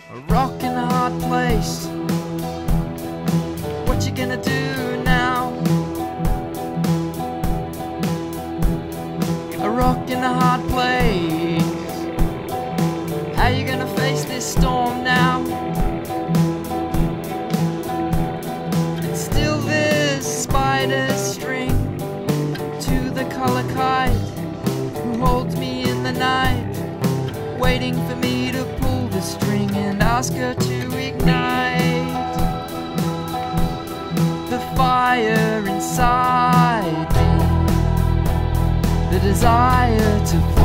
A rock in a hard place. What you gonna do now? A rock in a hard place. How you gonna face this storm now? And still there's spider's string to the colour kite, who holds me in the night, waiting for me to pull the string and ask her to ignite the fire inside me, the desire to